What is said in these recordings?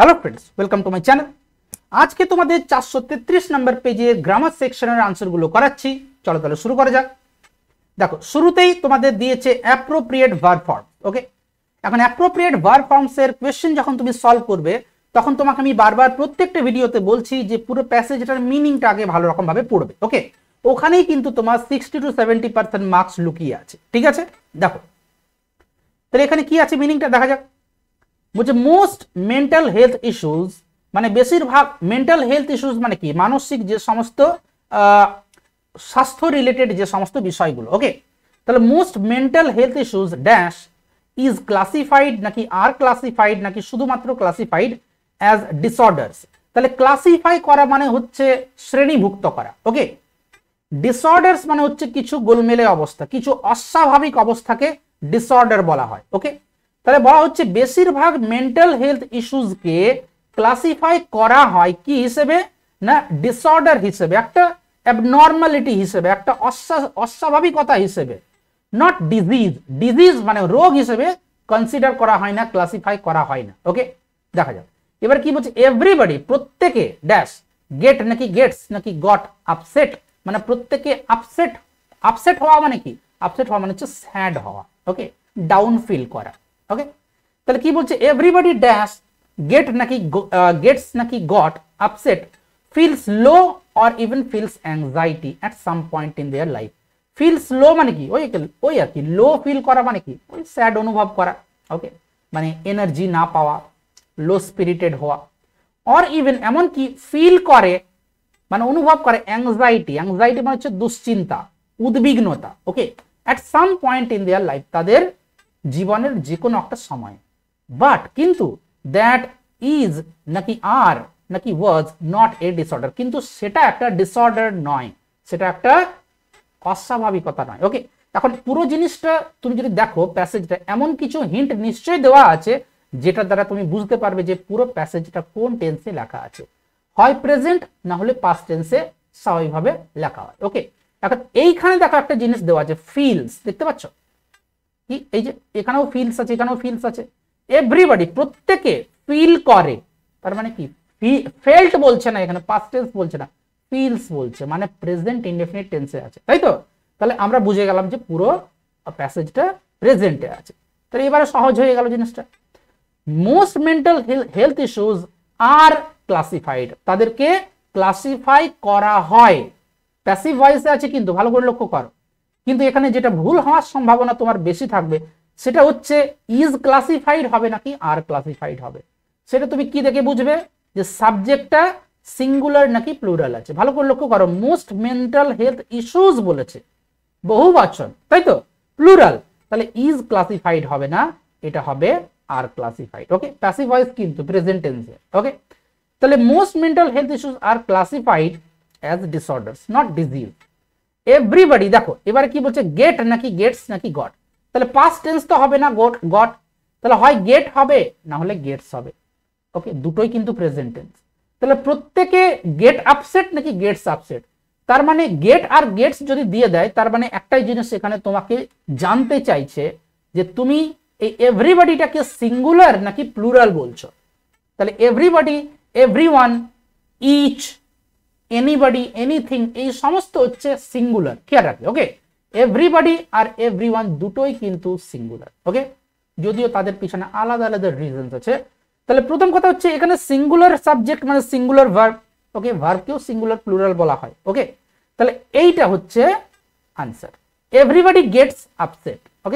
Hello friends, welcome to my channel. आज के तुम्हारे 433 नंबर पेजे ग्रामार सेक्शনের आंसरগুলো করাচ্ছি। চলো তাহলে শুরু করা যাক। দেখো শুরুতেই তোমাদের দিয়েছে অ্যাপ্রোপ্রিয়েট ভার্ব ফর্ম। ওকে, এখন অ্যাপ্রোপ্রিয়েট ভার্ব ফর্মস এর কোশ্চেন যখন তুমি সলভ করবে তখন তোমাকে আমি বারবার প্রত্যেকটা ভিডিওতে বলছি যে পুরো প্যাসেজটার মিনিংটা আগে ভালো রকম ভাবে পড়বে। ওকে, ওখানেই কিন্তু তোমার 60 to 70% মার্কস লুকিয়ে আছে। ঠিক আছে, দেখো তাহলে এখানে কি আছে মিনিংটা দেখা যাক। বলছে মোস্ট মেন্টাল হেলথ ইস্যুজ, মানে বেশিরভাগ মেন্টাল হেলথ ইস্যুজ মানে কি, মানসিক যে সমস্ত স্বাস্থ্য রিলেটেড যে সমস্ত বিষয়গুলো। ওকে, তাহলে most mental health issues dash is classified নাকি আর ক্লাসিফাইড নাকি শুধুমাত্র ক্লাসিফাইড অ্যাজ ডিসঅর্ডার্স। তাহলে ক্লাসিফাই করা মানে হচ্ছে শ্রেণীভুক্ত করা। ওকে, ডিসঅর্ডার্স মানে হচ্ছে কিছু গোলমেলে অবস্থা, কিছু অস্বাভাবিক অবস্থাকে ডিসঅর্ডার বলা হয়। ওকে, তাহলে বলা হচ্ছে বেশিরভাগ মেন্টাল হেলথ ইস্যুজকে ক্লাসিফাই করা হয় কি হিসেবে না, ডিসঅর্ডার হিসেবে, একটা অ্যাবনর্মালিটি হিসেবে, একটা অস্বাভাবিকতা হিসেবে, নট ডিজিজ। ডিজিজ মানে রোগ হিসেবে কনসিডার করা হয় না, ক্লাসিফাই করা হয় না। ওকে, দেখা যাক এবার কি বলছে। এভরিবডি প্রত্যেকে ড্যাশ গেট নাকি গেটস নাকি গট আপসেট, মানে প্রত্যেকে আপসেট। আপসেট হওয়া মানে কি, আপসেট হওয়া মানে হচ্ছে স্যাড হওয়া। ওকে, ডাউন ফিল করা। ওকে, তাহলে কি বলছে এভরিবডি ড্যাশ গেট নাকি গেটস নাকি got upset feels low or even feels anxiety at some point in their life. Feels low মানে কি, ওই আর কি, লো ফিল করা মানে কি, ওই স্যাড অনুভব করা। ওকে, মানে এনার্জি না পাওয়া, লো স্পিরিটেড হওয়া। অর ইভেন এমনকি ফিল করে মানে অনুভব করে অ্যাংজাইটি। অ্যাংজাইটি মানে হচ্ছে দুশ্চিন্তা, উদ্বিগ্নতা। Okay, at some point in their life, তাদের জীবনের যে কোনো একটা সময়। বাট কিন্তু দ্যাট ইজ নাকি আর নাকি ওয়াজ নট এ ডিসঅর্ডার, কিন্তু সেটা একটা ডিসঅর্ডার নয়, সেটা একটা অস্বাভাবিকতা নয়। ওকে, এখন পুরো জিনিসটা তুমি যদি দেখো প্যাসেজটা, এমন কিছু হিন্ট নিশ্চয়ই দেওয়া আছে যেটা দ্বারা তুমি বুঝতে পারবে যে পুরো প্যাসেজটা কোন টেন্সে লেখা আছে। হয় প্রেজেন্ট না হলে পাস্ট টেন্সে স্বাভাবিকভাবে লেখা হয়। ওকে, এখন এইখানে দেখো একটা জিনিস দেওয়া আছে, ফিলস, দেখতে পাচ্ছ কি, এই যে এখানেও ফিলস আছে, এখানেও ফিলস আছে। এভরিবডি প্রত্যেকে ফিল করে, তার মানে কি ফেল্ট বলছে না, এখানে পাস্ট টেন্স বলছে না, ফিলস বলছে, মানে প্রেজেন্ট ইনডেফিনিট টেন্সে আছে, তাই তো। তাহলে আমরা বুঝে গেলাম যে পুরো প্যাসেজটা প্রেজেন্টে আছে। তাহলে এবারে সহজ হয়ে গেল জিনিসটা। Most mental health issues are classified, তাদেরকে ক্লাসিফাই করা হয়। প্যাসিভ ভয়েসে আছে কিন্তু, ভালো করে লক্ষ্য করো। কিন্তু এখানে যেটা ভুল হওয়ার সম্ভাবনা তোমার বেশি থাকবে সেটা হচ্ছে ইজ ক্লাসিফাইড হবে নাকি আর ক্লাসিফাইড হবে। সেটা তুমি কি দেখে বুঝবে যে সাবজেক্টটা সিঙ্গুলার নাকি প্লুরাল আছে। ভালো করে লক্ষ্য করো, মোস্ট মেন্টাল হেলথ ইস্যুজ বলেছে, বহুবচন, তাই তো, প্লুরাল। তাহলে ইজ ক্লাসিফাইড হবে না, এটা হবে are classified. Okay, passive voice কিন্তু প্রেজেন্ট টেন্সে। ওকে, তাহলে most mental health issues are classified as disorders not disease. Everybody দেখো এবারে কি বলছে, গেট নাকি গেটস নাকি গট। তাহলে পাস্ট টেন্স তো হবে না গট গট, তাহলে হয় গেট হবে না হলে গেটস হবে। ওকে, দুটোই কিন্তু প্রেজেন্ট টেন্স। তাহলে প্রত্যেকে গেট আপসেট নাকি গেটস আপসেট, তার মানে গেট আর গেটস যদি দিয়ে দেয় তার মানে একটাই জিনিস এখানে তোমাকে জানতে চাইছে যে তুমি এই এভরিবডিটাকে সিঙ্গুলার নাকি প্লুরাল বলছো। তাহলে everybody, everyone, each, anybody, anything, এই সমস্ত হচ্ছে সিঙ্গুলার, খেয়াল রাখবে। ওকে, এভরিবডি আর এভরিওয়ান দুটোই কিন্তু সিঙ্গুলার। ওকে, যদিও তাদের পিছনে আলাদা আলাদা রিজনস আছে। তাহলে প্রথম কথা হচ্ছে এখানে সিঙ্গুলার সাবজেক্ট মানে সিঙ্গুলার ভার্ব। ওকে, ভার্বকেও সিঙ্গুলার প্লুরাল বলা হয়। ওকে, তাহলে এইটা হচ্ছে answer. Everybody gets upset, okay,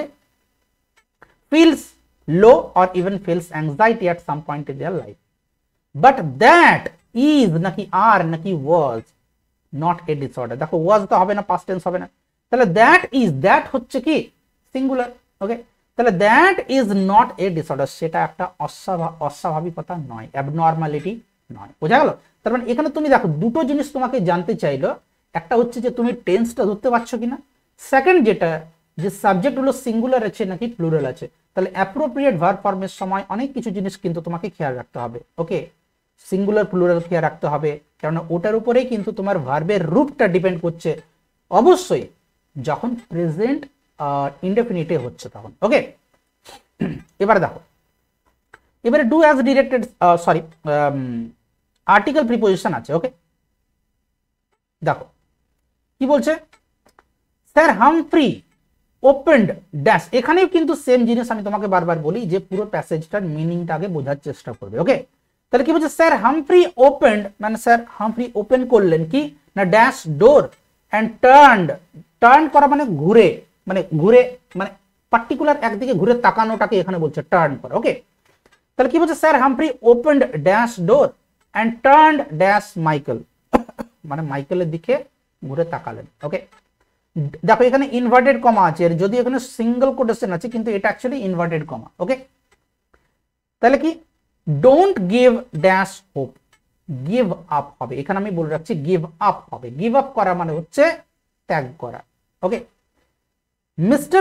feels low or even feels anxiety at some point in their life, but that is নাকি আর নাকি ওয়াজ নট এ ডিসঅর্ডার। দেখো ওয়াজ তো হবে না, পাস্ট টেন্স হবে না, তাহলে দ্যাট ইজ, দ্যাট হচ্ছে কি সিঙ্গুলার। ওকে, তাহলে that is not a disorder, সেটা একটা অস্বাভাবিকতা নয়, অ্যাবনর্মালিটি নয়। বোঝা গেল? তার মানে এখানে তুমি দেখো দুটো জিনিস তোমাকে জানতে চাইলো, একটা হচ্ছে যে তুমি টেন্সটা ধরতে পারছো কিনা, সেকেন্ড যেটা যে সাবজেক্ট হলো সিঙ্গুলার আছে নাকি প্লুরাল আছে। তাহলে অ্যাপ্রোপ্রিয়েট ভার্ব ফর্মের সময় অনেক কিছু জিনিস কিন্তু তোমাকে খেয়াল রাখতে হবে। ওকে, সিঙ্গুলার প্লুরাল খেয়াল রাখতে হবে, কারণ ওটার উপরেই কিন্তু তোমার ভার্বের রূপটা ডিপেন্ড করছে, অবশ্যই যখন প্রেজেন্ট ইনডেফিনিটে হচ্ছে তখন। ওকে, এবার দেখো এবারে do as directed, sorry, article preposition আছে। ওকে, দেখো কি বলছে, স্যার হামফ্রি ওপেন্ড ড্যাশ, এখানেও কিন্তু সেম জিনিস আমি তোমাকে বারবার বলি যে পুরো প্যাসেজটার মিনিংটা আগে বোঝার চেষ্টা করবে। ওকে, তাহলে কি বলছে, স্যার হামফ্রি ওপেন্ড, মানে স্যার হামফ্রি ওপেন করলেন কি না dash door and turned, turn করা মানে ঘুরে, মানে পার্টিকুলার একদিকে ঘুরে তাকানোটাকে এখানে বলছে টার্ন করা। ওকে, তাহলে কি বলছে, sir Humphrey opened dash door and turned dash Michael, মানে মাইকেলের দিকে ঘুরে তাকালেন। ওকে, দেখো এখানে ইনভার্টেড কমা আছে, যদি এখানে সিঙ্গেল কোটেশন আছে কিন্তু এটা অ্যাকচুয়ালি ইনভার্টেড কমা। ওকে, তাহলে কি don't give dash hope, give up হবে, এখানে আমি বলে রাখছি গিভ আপ হবে, গিভ আপ করা মানে হচ্ছে ত্যাগ করা। ওকে, মিস্টার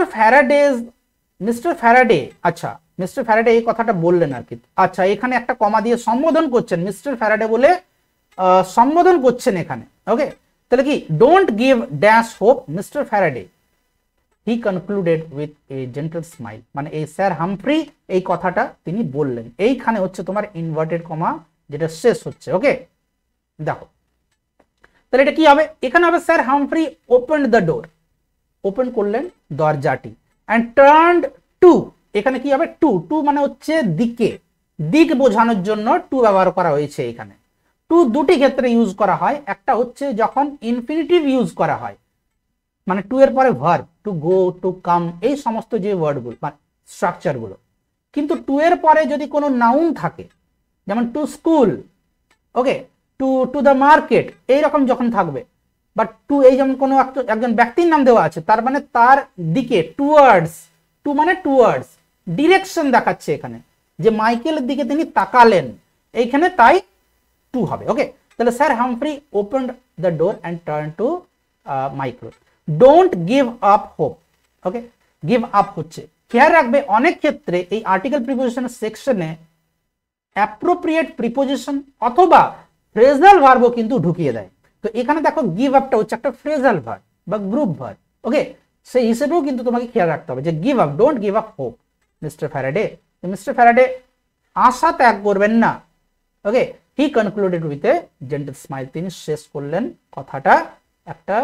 ফ্যারাডে, আচ্ছা মিস্টার ফ্যারাডে এই কথাটা বললেন আর কি, আচ্ছা এখানে একটা কমা দিয়ে সম্বোধন করছেন, মিস্টার ফ্যারাডে বলে সম্বোধন করছেন এখানে। ওকে, তাহলে কি don't give dash hope mister Faraday, he concluded with a gentle smile, মানে এই স্যার হামফ্রি এই কথাটা তিনি বললেন, এইখানে হচ্ছে তোমার ইনভার্টেড কমা যেটা শেষ হচ্ছে। ওকে, দেখো তাহলে এটা কি হবে, এখানে হবে sir Humphrey opened the door, open করলেন দরজাটি, অ্যান্ড টার্নড টু, এখানে কি হবে টু, টু মানে হচ্ছে দিকে, দিক বোঝানোর জন্য টু ব্যবহার করা হয়েছে এখানে। টু দুটি ক্ষেত্রে ইউজ করা হয়, একটা হচ্ছে যখন ইনফিনিটিভ ইউজ করা হয়, মানে টু এর পরে verb, to go, to come, এই সমস্ত যে ওয়ার্ডগুলো মানে স্ট্রাকচারগুলো, কিন্তু টু এর পরে যদি কোনো নাউন থাকে, যেমন to school, okay, to the market, এইরকম যখন থাকবে, বাট টু এই যেমন কোনো একজন ব্যক্তির নাম দেওয়া আছে, তার মানে তার দিকে, টুয়ার্ডস, টু মানে টুয়ার্ডস, ডিরেকশন দেখাচ্ছে এখানে যে মাইকেলের দিকে তিনি তাকালেন, এইখানে তাই টু হবে। ওকে, তাহলে sir Humphrey opened the door and turn to Michael, don't give up hope. Okay, give up হচ্ছে, খেয়াল রাখবে অনেক ক্ষেত্রে এই আর্টিকেল প্রিপোজিশন সেকশনে অ্যাপ্রোপ্রিয়েট প্রিপোজিশন অথবা ফ্রেজাল ভার্বও কিন্তু ঢুকিয়ে দেয়। তো এখানে দেখো গিভ আপটা হচ্ছে একটা ফ্রেজাল ভার্ব বা গ্রুপ ভার্ব। ওকে, সেই হিসেবেও কিন্তু তোমাকে খেয়াল রাখতে হবে যে give up, don't give up hope mister Faraday, mister Faraday আশা ত্যাগ করবেন না। Okay, he concluded with a gentle smile, তিনি শেষ করলেন কথাটা একটা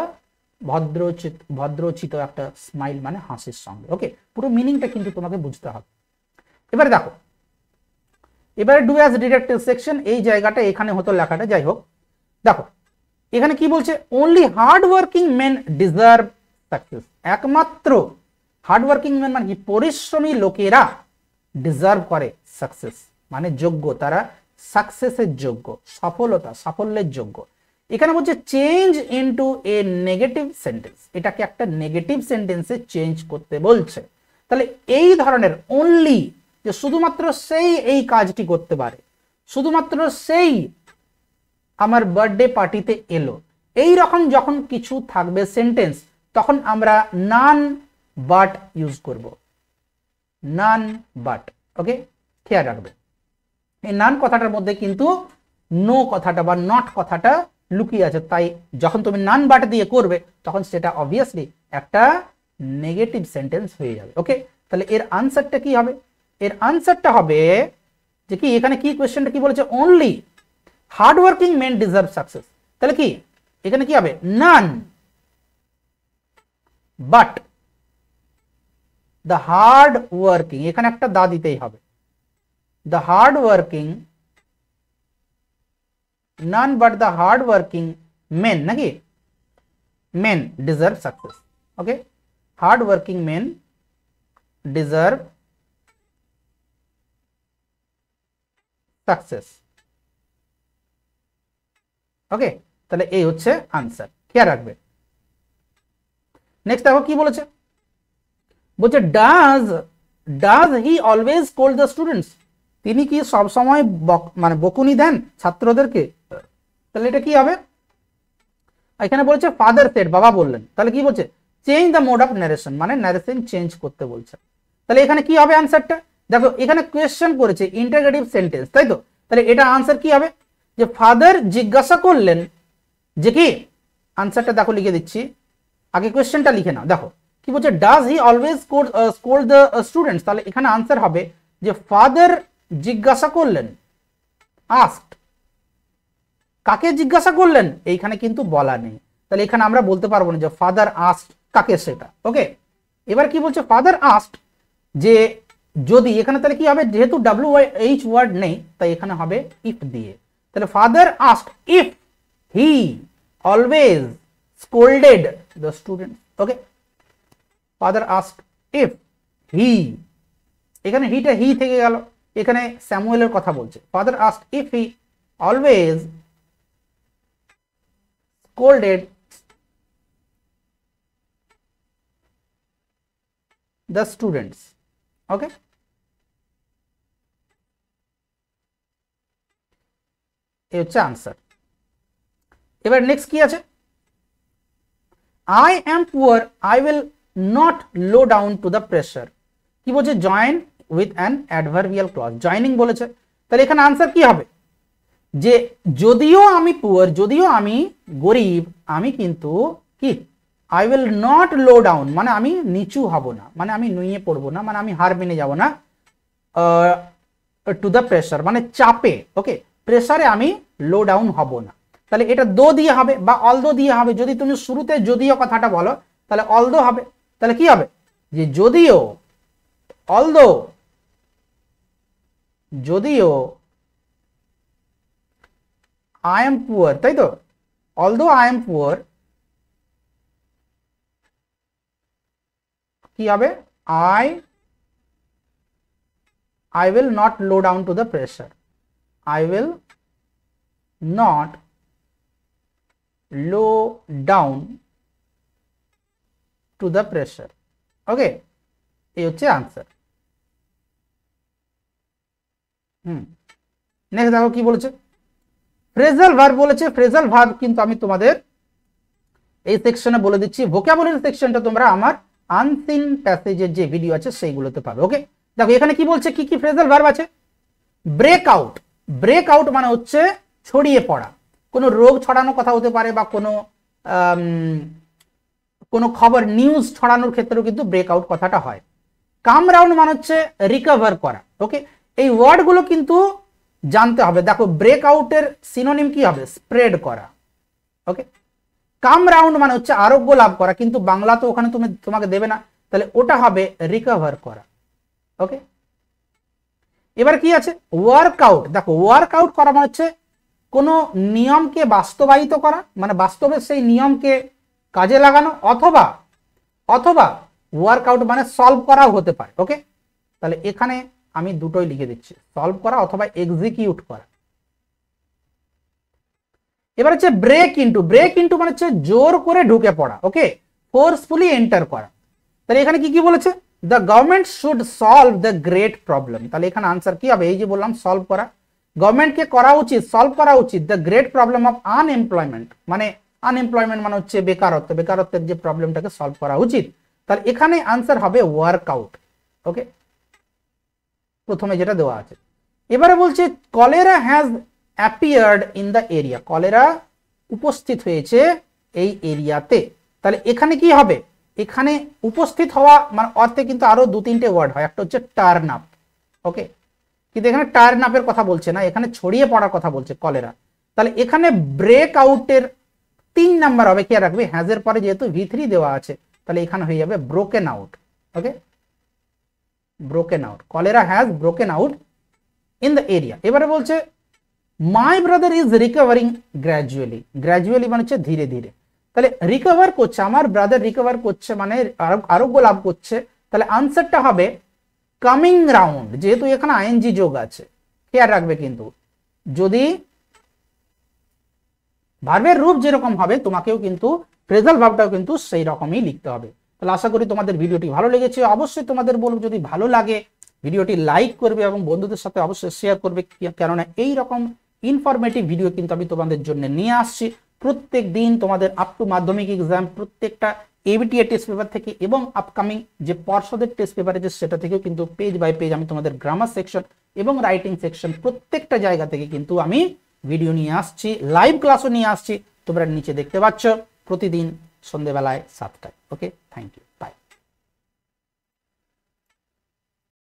ভদ্রোচিত একটা স্মাইল মানে হাসির সঙ্গে। ওকে, পুরো মিনিংটা কিন্তু তোমাকে বুঝতে হবে। এবারে দেখো, এবারে ডু অ্যাজ ডিরেক্টেড সেকশন, এই জায়গাটা এখানে হতো লেখাটা, যাই হোক দেখো এখানে কি বলছে, only hard working men deserve success, একমাত্র হার্ড ওয়ার্কিং মেন মানে কি পরিশ্রমী লোকেরা ডিজার্ভ করে সাকসেস, মানে যোগ্য, তারা সাকসেসের যোগ্য, সাফল্যের যোগ্য। এখানে বলছে change into a negative sentence, এটাকে একটা নেগেটিভ সেন্টেন্সে চেঞ্জ করতে বলছে। তাহলে এই ধরনের অনলি, যে শুধুমাত্র সেই এই কাজটি করতে পারে, শুধুমাত্র সেই আমার বার্থডে পার্টিতে এলো, এই রকম যখন কিছু থাকবে সেন্টেন্স, তখন আমরা নান বাট ইউজ করব, নান বাট। ওকে, খেয়াল রাখবে এই নান কথাটার মধ্যে কিন্তু নো কথাটা বা নট কথাটা লুকিয়ে আছে, তাই যখন তুমি নান বাট দিয়ে করবে তখন সেটা অবভিয়াসলি একটা নেগেটিভ সেন্টেন্স হয়ে যাবে। ওকে, তাহলে এর আনসারটা কি হবে, এর আনসারটা হবে যে কি, এখানে কি কোয়েশ্চেনটা কি বলেছে, only hard working men deserve success, তাহলে কি এখানে কি হবে, none but the hard working, এখানে একটা দা দিতেই হবে, the hard working, none but the hard working men, নাকি men deserve success. Okay, hard working men deserve success. Okay, তাহলে এই হচ্ছে আনসার, খেয়াল রাখবে। নেক্সট দেখো কি বলেছে, বলছে does he always scold the students, তিনি কি সব সময় মানে বকুনি দেন ছাত্রদেরকে, তাহলে এটা কি হবে, এখানে বলছে ফাদার সেড, বাবা বললেন, তাহলে কি বলছে change the mode of narration, মানে ন্যারেশন চেঞ্জ করতে বলছে। তাহলে এখানে কি হবে আনসারটা, দেখো এখানে কোয়েশ্চেন করেছে ইন্টারোগেটিভ সেন্টেন্স, তাই তো, তাহলে এটা আনসার কি হবে, যে ফাদার জিজ্ঞাসা করলেন যে কি, আনসারটা দেখো লিখে দিচ্ছি, আগে কোয়েশ্চেনটা লিখে নাও। দেখো কি বলছে, does he always scold the students, তাহলে এখানে আনসার হবে যে ফাদার জিজ্ঞাসা করলেন, আস্কড। কাকে জিজ্ঞাসা করলেন এইখানে কিন্তু বলা নেই, তাহলে এখানে আমরা বলতে পারবো না যে ফাদার আস্কড কাকে সেটা। ওকে, এবার কি বলছে, ফাদার আস্কড যে যদি, এখানে তাহলে কি হবে, যেহেতু WH ওয়ার্ড নেই তাই এখানে হবে ইফ দিয়ে। তাহলে father asked if he always scolded the student. Okay, father asked if he, এখানে হিটা হি থেকে গেল, এখানে স্যামুয়েলের কথা বলছে। Father asked if he always scolded the students. Okay, এই হচ্ছে আনসার। এবার নেক্সট কি আছে, I am poor, I will not low down to the pressure। কি বলছে, join with an adverbial clause, joining বলেছে, তাহলে এখানে আনসার কি হবে, যে যদিও আমি পুয়ার, যদিও আমি গরিব, আমি কিন্তু কি, I will not low down মানে আমি নিচু হব না, মানে আমি নুয়ে পড়বো না, মানে আমি হার মেনে যাব না, টু দ্য প্রেসার মানে চাপে, ওকে, প্রেসারে আমি লো ডাউন হব না। তাহলে এটা দো দিয়ে হবে বা অলদো দিয়ে হবে, যদি তুমি শুরুতে যদিও কথাটা বলো তাহলে অলদো হবে। তাহলে কি হবে, যে যদিও, অলদো, যদিও I am poor, তাই তো, although I am poor, কি হবে, I will not low down to the pressure, I will not low down to the pressure। ওকে, এই হচ্ছে আনসার। নেক্সট দেখো কি বলেছে, ফ্রেজাল ভার্ব বলেছে। ফ্রেজাল ভার্ব কিন্তু আমি তোমাদের এই সেকশনে বলে দিচ্ছি, ভোকাবুলারি সেকশনটা তোমরা আমার আনসিন প্যাসেজের যে ভিডিও আছে সেইগুলোতে পাবে। ওকে, দেখো এখানে কি বলছে, কি কি ফ্রেজাল ভার্ব আছে, ব্রেক আউট। ব্রেক আউট মানে হচ্ছে ছড়িয়ে পড়া, কোনো রোগ ছড়ানো কথা হতে পারে বা কোনো খবর নিউজ ছড়ানোর ক্ষেত্রেও কিন্তু ব্রেক আউট কথাটা হয়। কাম রাউন্ড মানে হচ্ছে রিকভার করা। ওকে, এই ওয়ার্ডগুলো কিন্তু জানতে হবে। দেখো ব্রেক আউটের সিনোনিম কি হবে, স্প্রেড করা। ওকে, কাম রাউন্ড মানে হচ্ছে আরোগ্য লাভ করা, কিন্তু বাংলা তো ওখানে তোমাকে দেবে না, তাহলে ওটা হবে রিকভার করা। ওকে, এবার কি আছে, ওয়ার্কআউট। দেখো ওয়ার্কআউট করা মানে হচ্ছে কোনো নিয়মকে বাস্তবায়িত করা, মানে বাস্তবে সেই নিয়মকে কাজে লাগানো, অথবা ওয়ার্কআউট মানে সলভ করাও হতে পারে। ওকে, তাহলে এখানে আমি দুটোই লিখে দিচ্ছি, সলভ করা অথবা এক্সিকিউট করা। এবার হচ্ছে ব্রেক ইনটু। ব্রেক ইনটু মানে হচ্ছে জোর করে ঢুকে পড়া। ওকে, ফোর্সফুলি এন্টার করা। তাহলে এখানে কি কি বলেছে, the government should solve the great problem. তাহলে এখানে আনসার কি হবে, এই যে বললাম সলভ করা, গভর্নমেন্টকে করা উচিত, সলভ করা উচিত the great problem of unemployment, মানে আনএমপ্লয়মেন্ট মানে হচ্ছে বেকারত্ব, বেকারত্বের যে প্রবলেমটাকে সলভ করা উচিত। তাহলে এখানে আনসার হবে ওয়ার্কআউট। ওকে, প্রথমে যেটা দেওয়া আছে। এবারে বলছে cholera has appeared in the area, cholera উপস্থিত হয়েছে এই এরিয়াতে। তাহলে এখানে কি হবে, এখানে উপস্থিত হওয়া মানে অর্থে কিন্তু আরো দু তিনটে ওয়ার্ড হয়, একটা হচ্ছে টার্ন আপ। ওকে, কিন্তু এখানে টার্ন আপের কথা বলছে না, এখানে ছড়িয়ে পড়ার কথা বলছে কলেরা। তাহলে এখানে ব্রেক আউটের 3 নাম্বার হবে, কি রাখবে, হ্যাজের পরে যেহেতু V3 দেওয়া আছে তাহলে এখানে হয়ে যাবে broken out. Okay, broken out, cholera has broken out in the area. এবারে বলছে my brother is recovering gradually. Gradually মানে হচ্ছে ধীরে ধীরে। তাহলে রিকভার করছে, আমার ব্রাদার রিকভার করছে মানে আরোগ্য লাভ করছে। তাহলে আনসারটা হবে কামিং রাউন্ড, যেহেতু এখানে আইএনজি যোগ আছে, খেয়াল রাখবে কিন্তু যদি ভার্বের রূপ যেরকম হবে তোমাকেও কিন্তু ফ্রেজাল ভার্বটাও কিন্তু সেই রকমই লিখতে হবে। তাহলে আশা করি তোমাদের ভিডিওটি ভালো লেগেছে। অবশ্যই তোমাদের বলবো যদি ভালো লাগে ভিডিওটি লাইক করবে এবং বন্ধুদের সাথে অবশ্যই শেয়ার করবে, কেননা এই রকম ইনফরমেটিভ ভিডিও কিন্তু আমি তোমাদের জন্য নিয়ে আসছি প্রত্যেক দিন। তোমাদের আপ টু মাধ্যমিক এক্সাম প্রত্যেকটা এবিটিএ টেস্ট পেপার থেকে এবং আপকামিং যে পর্ষদের টেস্ট পেপার আছে সেটা থেকেও কিন্তু পেজ বাই পেজ আমি তোমাদের গ্রামার সেকশন এবং রাইটিং সেকশন প্রত্যেকটা জায়গা থেকে কিন্তু আমি ভিডিও নিয়ে আসছি, লাইভ ক্লাসও নিয়ে আসছি। তোমরা নিচে দেখতে পাচ্ছ প্রতিদিন সন্ধ্যেবেলায় 7টায়। ওকে, থ্যাংক ইউ।